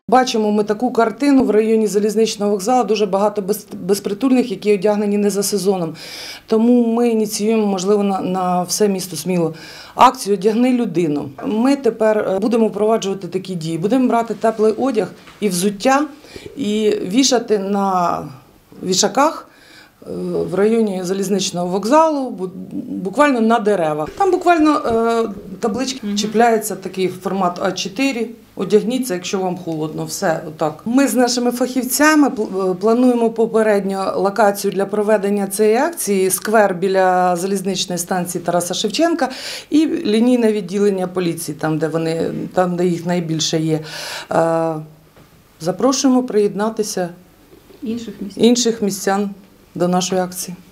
Бачимо ми таку картину в районі залізничного вокзалу, дуже багато безпритульних, які одягнені не за сезоном. Тому ми ініціюємо, можливо, на все місто Сміло акцію «Одягни людину». Ми тепер будемо впроваджувати такі дії. Будемо брати теплий одяг і взуття, і вішати на вішаках в районі залізничного вокзалу, буквально на деревах. Там буквально таблички чіпляються, такий формат А4. Одягніться, якщо вам холодно, все отак. Ми з нашими фахівцями плануємо попередньо локацію для проведення цієї акції, сквер біля залізничної станції Тараса Шевченка і лінійне відділення поліції, там, де їх найбільше є. Запрошуємо приєднатися інших містян до нашої акції.